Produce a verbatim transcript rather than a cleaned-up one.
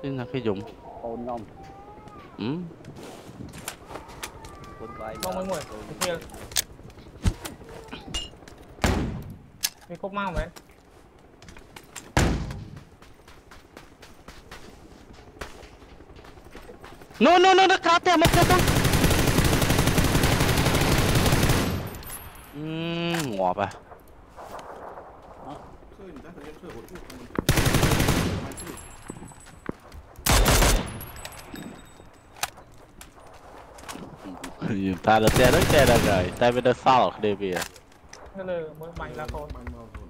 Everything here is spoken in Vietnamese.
Xin là cái dùng ôn nông ừ mong mấy người kia đi khúc mau vậy no no no nó cá tè một cái không ừm ngọt à ta đã tè rất tè ra rồi tay bên đó sao ở đây bây giờ nó lừa mới mạnh là thôi